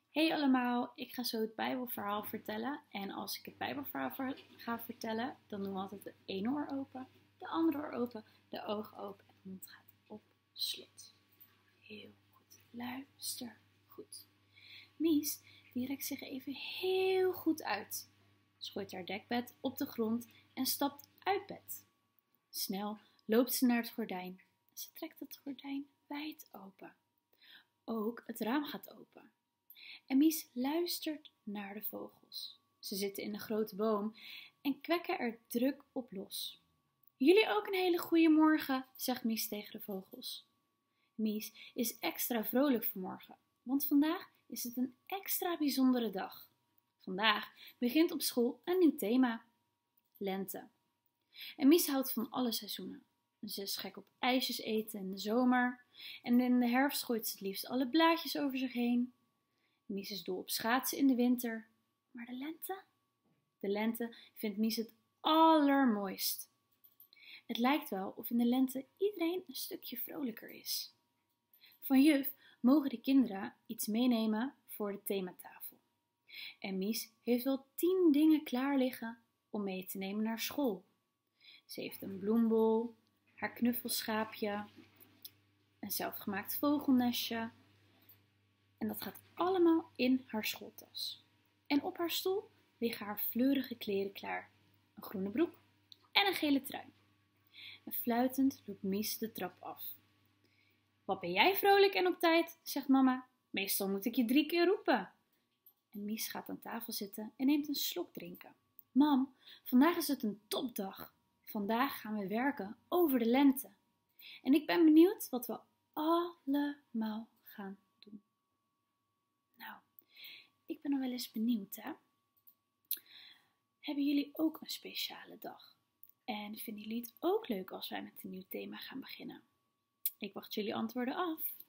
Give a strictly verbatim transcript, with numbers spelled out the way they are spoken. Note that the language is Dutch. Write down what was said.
Hey allemaal, ik ga zo het Bijbelverhaal vertellen. En als ik het Bijbelverhaal ver- ga vertellen, dan doen we altijd de ene oor open, de andere oor open, de ogen open en de mond gaat op slot. Heel goed, luister goed. Mies, die rekt zich even heel goed uit. Schooit haar dekbed op de grond en stapt uit bed. Snel loopt ze naar het gordijn. Ze trekt het gordijn wijd open. Ook het raam gaat open. En Mies luistert naar de vogels. Ze zitten in een grote boom en kwekken er druk op los. Jullie ook een hele goede morgen, zegt Mies tegen de vogels. Mies is extra vrolijk vanmorgen, want vandaag is het een extra bijzondere dag. Vandaag begint op school een nieuw thema: lente. En Mies houdt van alle seizoenen. Ze is gek op ijsjes eten in de zomer en in de herfst gooit ze het liefst alle blaadjes over zich heen. Mies is dol op schaatsen in de winter. Maar de lente? De lente vindt Mies het allermooist. Het lijkt wel of in de lente iedereen een stukje vrolijker is. Van juf mogen de kinderen iets meenemen voor de thematafel. En Mies heeft wel tien dingen klaar liggen om mee te nemen naar school. Ze heeft een bloembol, haar knuffelschaapje, een zelfgemaakt vogelnestje. En dat gaat allemaal in haar schooltas. En op haar stoel liggen haar fleurige kleren klaar. Een groene broek en een gele trui. En fluitend loopt Mies de trap af. Wat ben jij vrolijk en op tijd, zegt mama. Meestal moet ik je drie keer roepen. En Mies gaat aan tafel zitten en neemt een slok drinken. Mam, vandaag is het een topdag. Vandaag gaan we werken over de lente. En ik ben benieuwd wat we allemaal gaan doen. Nou, ik ben nog wel eens benieuwd, hè? Hebben jullie ook een speciale dag? En vinden jullie het ook leuk als wij met een nieuw thema gaan beginnen? Ik wacht jullie antwoorden af.